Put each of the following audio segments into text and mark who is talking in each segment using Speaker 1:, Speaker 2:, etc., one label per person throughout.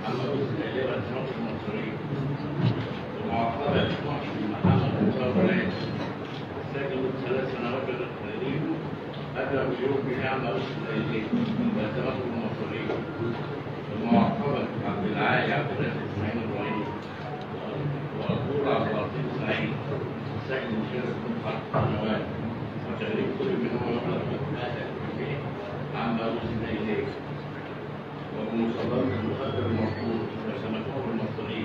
Speaker 1: عمل إسرائيلية والأسماك المصرية ومعاقبة محمد مصطفى سجن 3 سنوات بالتدريب أدرك اليوم بنعمة إسرائيلية والأسماك المصرية ومعاقبة عبد العالي عبد الرازق إسماعيل إبراهيم وأبو عبد اللطيف سعيد سجن شركة 5 سنوات وتغريب كل منهم مبلغ عما أرسل إليه وبمصادرة المخدر المرفوض وسمكه المصريين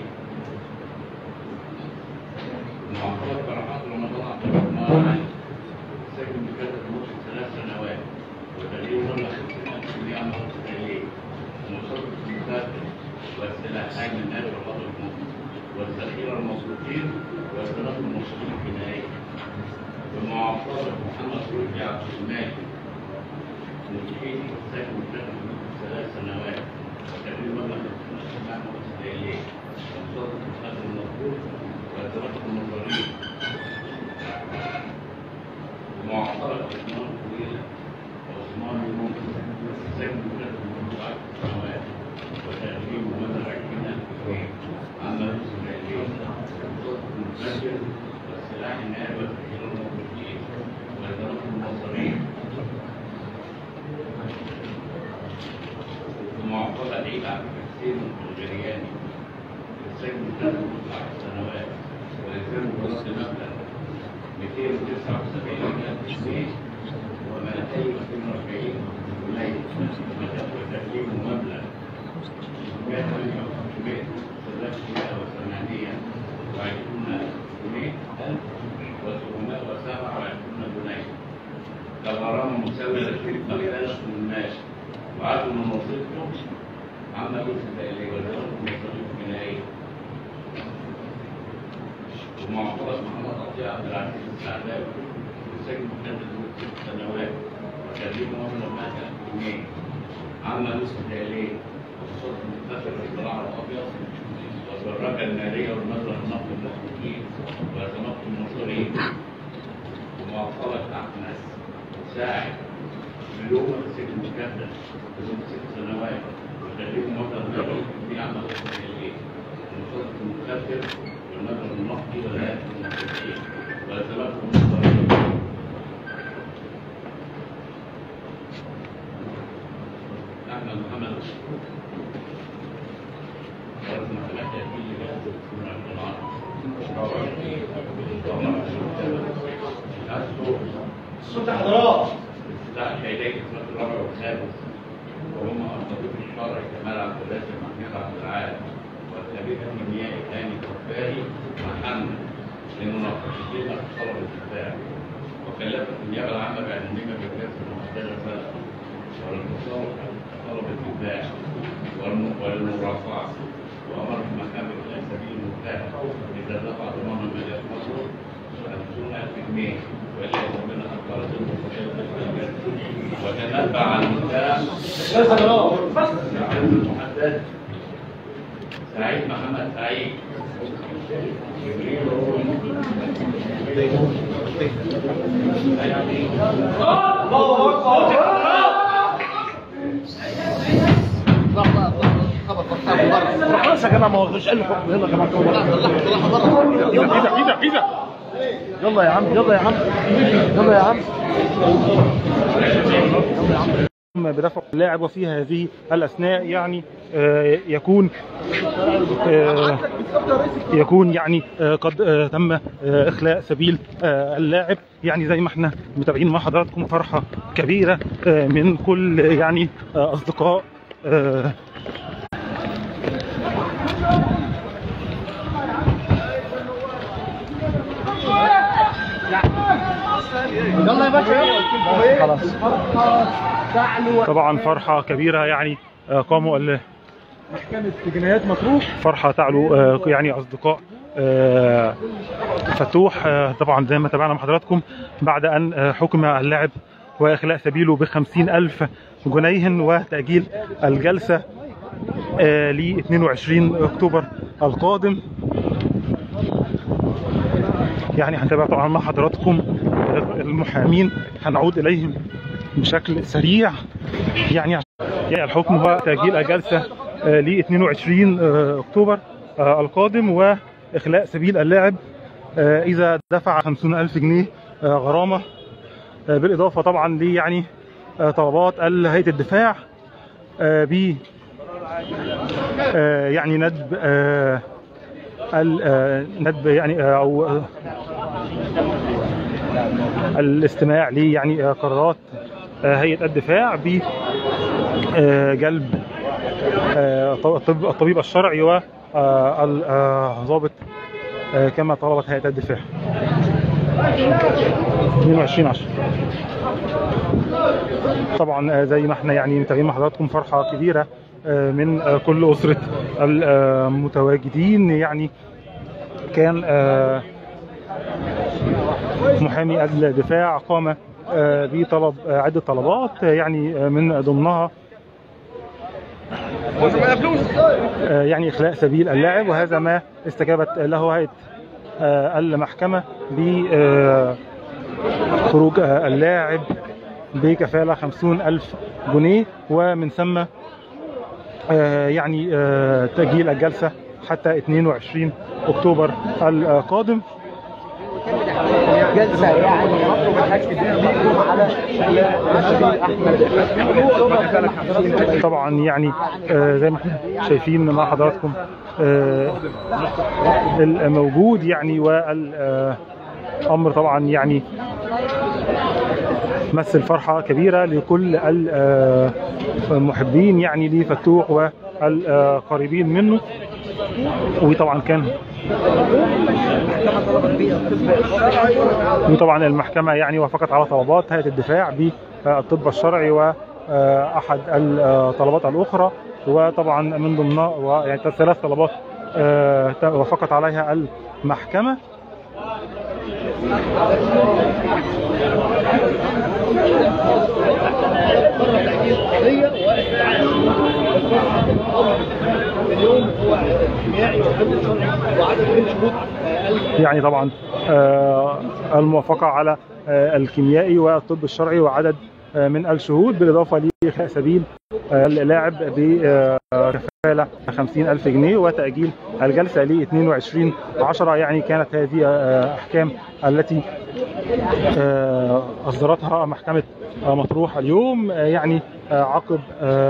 Speaker 1: معاقبة فرحات رمضان عبد الرحمن علي سجن بكذا لمدة 3 سنوات وتغريب مبلغ 50,000 جنيه عما أرسل إليه ومصادرة المخدر والسلاحين من نار الرقابة الموت والذخيرة المصروفين والسلاح المصريين في نهاية بمعاقبة محمد رشدي عبد المالك مجحيد سجن بكذا لمدة 3 سنوات وتغريب مبلغ 50,000 إسرائيلية ومصادرة المخدر المرفوض والسلاح المصريين ومعاقبة عثمان طويلة وعثمان يونس سجن بكذا لمدة 10 سنوات وتغريب مبلغ 20,000 جنيه عما أرسل إليه ومصادرة المخدر والسلاح النار والذخيرة المصريين والسلاح المصريين ومعاقبة عيد عبد الحسين الجرياني السجن بكذا لمدة 10 سنوات والإلزام برد مبلغ 279,000 جنيه و242 جنيه وتغريب مبلغ 128,328 جنيه و727 جنيه كغرامة مساوية لشركة الإدارة الناس وعدم من وظيفته عما أرسل إليه والإدارة المصرية الجنائية ومعاقبة محمد عطية عبد العزيز السعداوي السجن بكذا لمدة 6 سنوات وتغريب مبلغ 100,000 جنيه عما أرسل إليه وصدر مكتسب الزراعة الأبيض والبراكة النارية والمزرعة النقل المسؤولين وأسماك المصريين ومعاقبة أحمد ساعد مليون السجن بكذا لمدة 6 سنوات وتغريب مبلغ 100,000 جنيه عما أرسل إليه ومصادرة المكتسب والمزرعة النقدي والهيئة المصريين وأسماك المصريين أحمد محمد
Speaker 2: الصوت حضرات
Speaker 1: استدعاء شهيدي الصف الرابع والخامس وهم الطبيب الشرعي كمال عبد الرازق محمود عبد العال والطبيب الكيميائي هاني كفاري محمد لمناقشتهما في طلب الدفاع وكلفت النيابه العامه باعلانهما بالرسم المحترفه والاتصال طلب الدفاع والمرافعه وامر المحكمه الى سبيل المتهم اذا دفع ضمان ماليه مصر 50,000 جنيه والا يتمنى اكبر وتنبأ عن المتهم المحدد سعيد محمد سعيد جبريل
Speaker 2: خلاص يا جماعه ما هو مش قال حكم. يلا يا جماعه طلعها بره. ايدك يلا يا عم يلا يا عم يلا يا عم يلا يا عم برفع اللاعب. وفي هذه الاثناء يعني يكون يعني قد تم اخلاء سبيل اللاعب. يعني زي ما احنا متابعين مع حضراتكم فرحه كبيره من كل يعني اصدقاء يلا يا باشا خلاص. طبعا فرحه كبيره يعني قاموا محكمة جنايات مطروح فرحة تعلو يعني أصدقاء فتوح طبعا زي ما تابعنا مع حضراتكم بعد أن حكم اللاعب وإخلاء سبيله ب50,000 جنيه وتأجيل الجلسة ل 22 أكتوبر القادم. يعني هنتابع طبعا مع حضراتكم المحامين، هنعود إليهم بشكل سريع. يعني الحكم هو تأجيل الجلسة ل 22 أكتوبر القادم، وإخلاء سبيل اللاعب إذا دفع 50,000 جنيه غرامة، بالإضافة طبعا ل يعني طلبات هيئة الدفاع ب يعني ندب يعني أو الاستماع ل يعني قرارات هيئة الدفاع بجلب الطبيب الشرعي والضابط كما طلبت هيئة الدفاع. 22/10. طبعا زي ما احنا يعني متابعين مع حضراتكم، فرحة كبيرة من كل أسرة المتواجدين. يعني كان محامي الدفاع قام بطلب عدة طلبات، يعني من ضمنها يعني إخلاء سبيل اللاعب، وهذا ما استجابت له هيئة المحكمة بخروج اللاعب بكفالة 50,000 جنيه، ومن ثم يعني تأجيل الجلسة حتى 22 أكتوبر القادم.
Speaker 3: جلسة يعني مطلوب الأكد بيكم على أحمد.
Speaker 2: طبعا يعني زي ما احنا شايفين مع حضراتكم الموجود يعني، والأمر طبعا يعني مثل فرحة كبيرة لكل المحبين يعني لفتوح والقريبين منه. وطبعا المحكمة يعني وافقت على طلبات هيئة الدفاع بالطب الشرعي وأحد الطلبات الأخرى، وطبعا من ضمنها يعني 3 طلبات وافقت عليها المحكمة. يعني طبعا الموافقة على الكيميائي والطب الشرعي وعدد من الشهود، بالإضافة لإخلاء سبيل اللاعب بكفالة 50,000 جنيه وتأجيل الجلسة ل 22/10. يعني كانت هذه أحكام التي أصدرتها محكمة مطروح اليوم، يعني عقب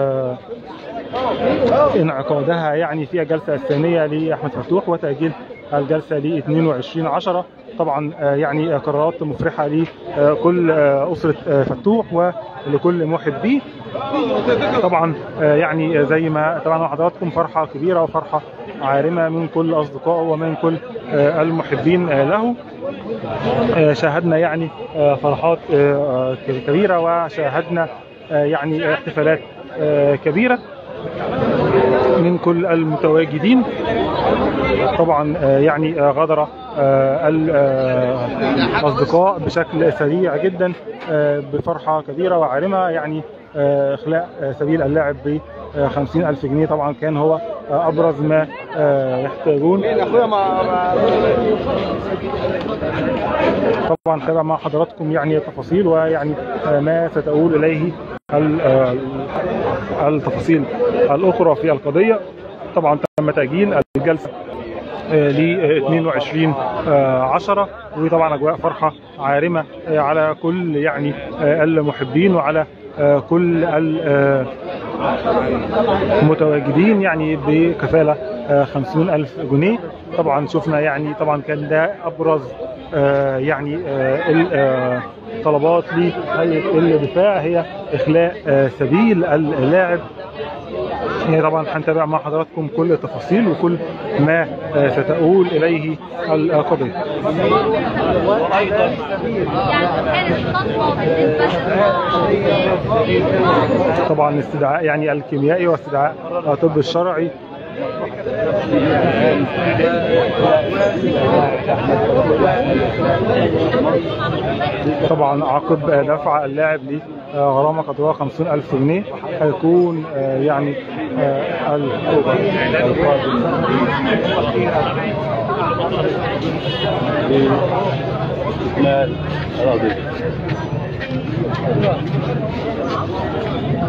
Speaker 2: انعقادها يعني في الجلسة الثانية لأحمد فتوح وتأجيل الجلسة ل 22/10. طبعا يعني قرارات مفرحة لكل أسرة فتوح ولكل محبيه. طبعا يعني زي ما تابعنا حضراتكم، فرحة كبيرة وفرحة عارمة من كل أصدقائه ومن كل المحبين له. شاهدنا يعني فرحات كبيرة، وشاهدنا يعني احتفالات كبيرة من كل المتواجدين. طبعا يعني غادر الأصدقاء بشكل سريع جدا بفرحة كبيرة وعارمة، يعني إخلاء سبيل اللاعب ب 50,000 جنيه طبعا كان هو أبرز ما يحتاجون. طبعا تابع مع حضراتكم يعني التفاصيل ويعني ما ستؤول إليه التفاصيل الأخرى في القضية. طبعا تم تأجيل الجلسة ل 22/10، وطبعا أجواء فرحة عارمة على كل يعني المحبين وعلى كل المتواجدين يعني بكفالة 50,000 جنيه. طبعا شفنا يعني طبعا كان ده أبرز يعني الطلبات لهيئة الدفاع هي إخلاء سبيل اللاعب. يعني طبعا هنتابع مع حضراتكم كل التفاصيل وكل ما ستؤول إليه القضية. طبعا استدعاء يعني الكيميائي واستدعاء الطب الشرعي. طبعا عقب دفع اللاعب لغرامة قدرها 50,000 جنيه هيكون يعني القادم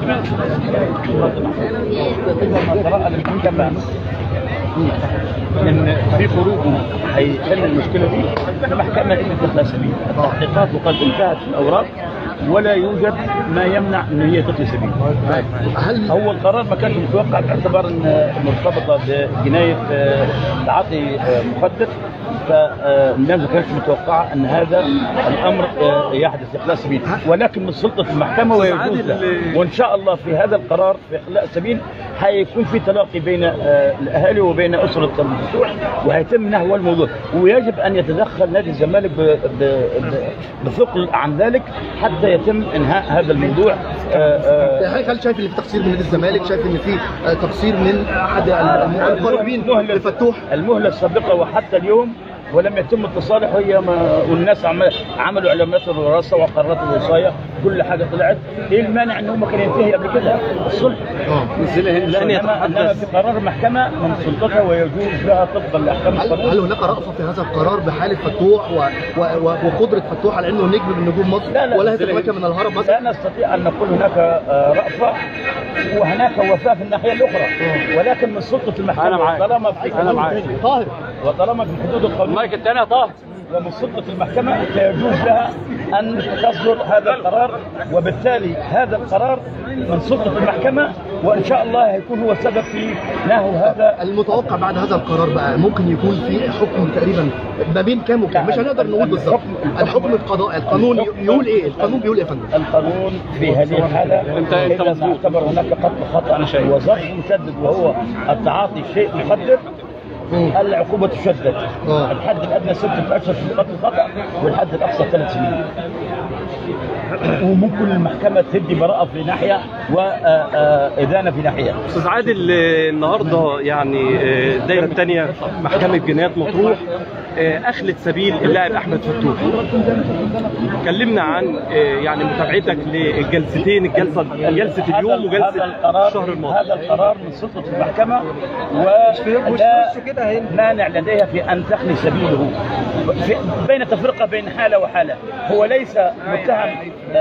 Speaker 1: ان في خروج هيحل المشكله دي، المحكمه ادت لها سبيل، التحقيقات وقد انتهت في الاوراق ولا يوجد ما يمنع ان هي تخلي سبيل. هل هو القرار ما كانش متوقع باعتبار ان مرتبطه بجنايه تعاطي مخدر، فالناس ما كانتش متوقعه ان هذا الامر يحدث اخلاء سبيل، ولكن من سلطه المحكمه ويجوز له، وان شاء الله في هذا القرار في اخلاء السبيل هيكون في تلاقي بين الاهالي وبين اسره المفتوح وهيتم نهو الموضوع، ويجب ان يتدخل نادي الزمالك بثقل عن ذلك حتى يتم انهاء هذا الموضوع.
Speaker 3: هل شايف ان في تقصير من نادي الزمالك؟ شايف ان في تقصير من احد المقربين لفتوح؟
Speaker 1: المهله السابقه وحتى اليوم ولم يتم التصالح، والناس عملوا علامات الوراثه وقرارات الوصايه، كل حاجه طلعت. ايه المانع ان هم كان ينتهي قبل كده الصلح؟ انما في قرار المحكمه من سلطتها ويجوز لها طبقا لاحكام القانون.
Speaker 3: هل هناك رأفه في هذا القرار بحاله فتوح وقدره فتوح على انه نجم من نجوم مصر؟ ولا هتتمكن من الهرب مثلا؟
Speaker 1: لا نستطيع ان نقول هناك رأفه وهناك وفاء في الناحيه الاخرى، ولكن من سلطه المحكمه طالما في طاهر وطالما في حدود القانون المايك الثاني طاهر ومن سلطه المحكمه فيجوز لها ان تصدر هذا القرار، وبالتالي هذا القرار من سلطه المحكمه، وان شاء الله هيكون هو السبب في نهو هذا.
Speaker 3: المتوقع بعد هذا القرار بقى ممكن يكون في حكم تقريبا ما بين كام وكام؟ مش هنقدر نقول بالظبط الحكم القضائي. القانون يقول ايه؟ القانون بيقول ايه يا فندم؟
Speaker 1: القانون في هذه الحاله اذا ما اعتبر هناك قتل خطا وظرف مسدد وهو التعاطي شيء مخدر العقوبة تشدد. الحد الأدنى 6 أشهر في قتل الخطأ والحد الأقصى 3 سنين. وممكن المحكمة تدي براءة في ناحية وإدانة في ناحية.
Speaker 4: أستاذ عادل، النهارده يعني الدائرة الثانية محكمة جنايات مطروح أخلت سبيل اللاعب أحمد فتوح. كلمنا عن يعني متابعتك للجلستين، جلسة اليوم وجلسة الشهر الماضي.
Speaker 1: هذا القرار من سلطة المحكمة ولا مانع لديها في أن تخلي سبيله. بين تفرقة بين حالة وحالة. هو ليس متهم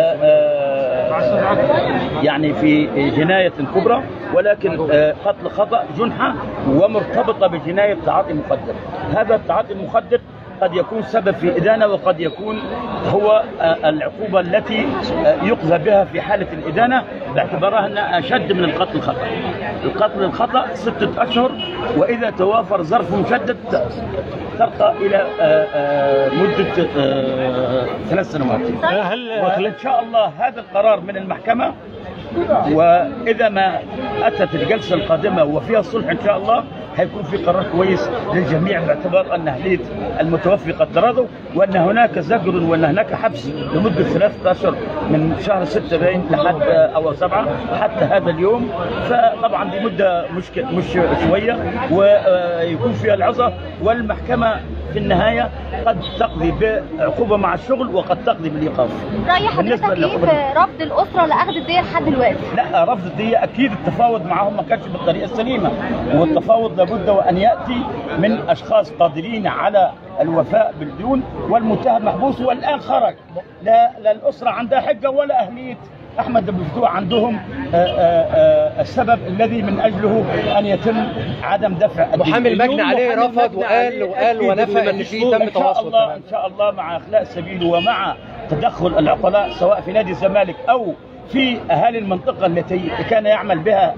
Speaker 1: يعني في جناية كبرى، ولكن قتل خطأ جنحة ومرتبطة بجناية تعاطي مخدر. هذا التعاطي المخدر قد يكون سبب في إدانة وقد يكون هو العقوبة التي يقضى بها في حالة الإدانة باعتبارها أنها أشد من القتل الخطأ. القتل الخطأ 6 أشهر، وإذا توافر ظرف مشدد ترقى إلى مدة 3 سنوات. وإن شاء الله هذا القرار من المحكمة، وإذا ما أتت الجلسة القادمة وفيها الصلح إن شاء الله هيكون في قرار كويس للجميع باعتبار أن أهلية المتوفي قد تراضوا، وأن هناك زجر وأن هناك حبس لمدة 3 أشهر من شهر 6 باين لحد أو 7 حتى هذا اليوم. فطبعا دي مدة مش شوية ويكون فيها العظة، والمحكمة في النهاية قد تقضي بعقوبة مع الشغل وقد تقضي بالإيقاف.
Speaker 5: رأي حضرتك ايه في رفض الأسرة لأخذ الدية لحد دلوقتي؟
Speaker 1: لا، رفض الدية أكيد التفاوض معهم ما كانش بالطريقة السليمة، والتفاوض لابد وأن يأتي من أشخاص قادرين على الوفاء بالديون، والمتهم محبوس والآن خرج. لا الأسرة عندها حجة ولا أهلية أحمد بن فتوح عندهم السبب الذي من أجله أن يتم عدم دفع الدين.
Speaker 4: محامي اللجنة عليه رفض وقال ونفى أن في تم تواصل.
Speaker 1: إن شاء الله مع إخلاء السبيل ومع تدخل العقلاء سواء في نادي الزمالك أو في أهالي المنطقة التي كان يعمل بها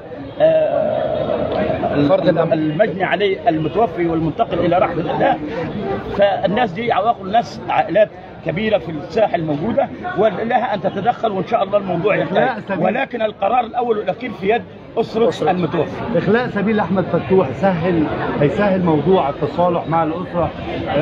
Speaker 1: المجني عليه المتوفي والمنتقل إلى رحمة الله، فالناس دي ناس عائلات كبيرة في الساحل موجودة ولها أن تتدخل، وإن شاء الله الموضوع ينتهي، ولكن القرار الأول والأخير في يد أسرة المتوفي.
Speaker 6: إخلاء سبيل أحمد فتوح هيسهل موضوع التصالح مع الأسرة.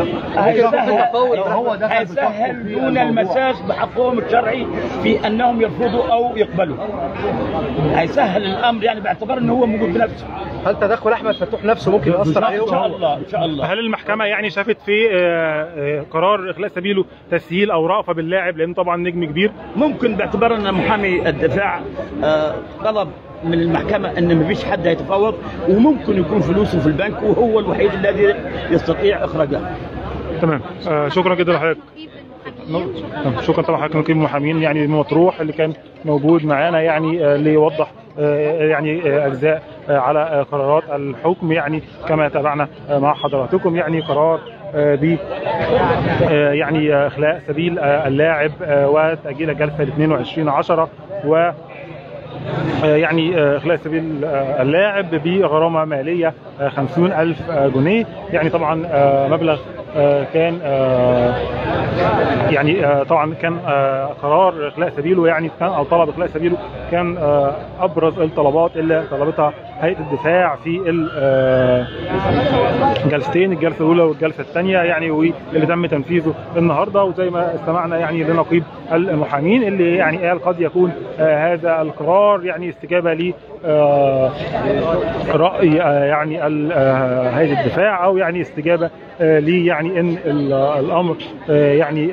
Speaker 1: هيسهل دون المساس بحقهم الشرعي في أنهم يرفضوا أو يقبلوا. هيسهل الأمر يعني باعتبار أنه هو موجود بنفسه.
Speaker 4: هل تدخل أحمد فتوح نفسه ممكن يؤثر عليه؟
Speaker 1: إن شاء الله إن شاء الله.
Speaker 2: هل المحكمة يعني شافت في قرار إخلاء سبيله تسهيل أو رأفة باللاعب لأنه طبعا نجم كبير؟
Speaker 1: ممكن باعتبار أن محامي الدفاع طلب من المحكمة أن مفيش حد هيتفاوض، وممكن يكون فلوسه في البنك وهو الوحيد الذي يستطيع إخراجها.
Speaker 2: تمام. شكرا جدا لحضرتك. شكرا طبعا حضرتك نقيب المحامين يعني مطروح اللي كان موجود معانا يعني ليوضح يعني اجزاء على قرارات الحكم يعني كما تابعنا مع حضراتكم يعني قرار ب يعني اخلاء سبيل اللاعب وتاجيل الجلسه ل 22/10 و يعني اخلاء سبيل اللاعب بغرامه ماليه 50,000 جنيه يعني طبعا مبلغ كان يعني طبعا كان قرار اخلاء سبيله يعني كان او طلب اخلاء سبيله كان ابرز الطلبات اللي طلبتها هيئه الدفاع في الجلستين، الجلسه الاولى والجلسه الثانيه يعني واللي تم تنفيذه النهارده. وزي ما استمعنا يعني لنقيب المحامين اللي يعني قال قد يكون هذا القرار يعني استجابه ل راي يعني هيئه الدفاع او يعني استجابه لي يعني ان الامر يعني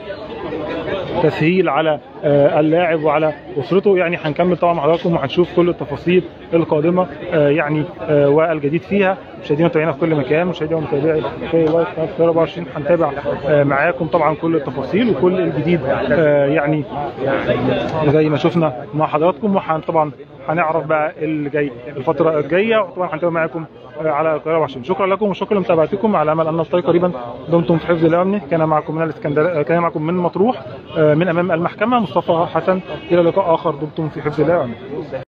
Speaker 2: تسهيل على اللاعب وعلى اسرته. يعني هنكمل طبعا مع حضراتكم وهنشوف كل التفاصيل القادمه يعني والجديد فيها. مشاهدينا ومتابعينا في كل مكان، مشاهدينا ومتابعي في لايف 24 هنتابع معاكم طبعا كل التفاصيل وكل الجديد يعني زي ما شفنا مع حضراتكم. وطبعا هنعرف بقى اللي جاي الفتره الجايه وطبعا هنتابع معاكم على القاهره 24. شكرا لكم وشكرا لمتابعتكم، على امل ان نلتقي قريبا. دمتم في حفظ الله وامنه. كان معكم من الاسكندريه، كان معكم من مطروح من امام المحكمه مصطفى حسن. الى لقاء اخر، دمتم في حفظ الله وامنه.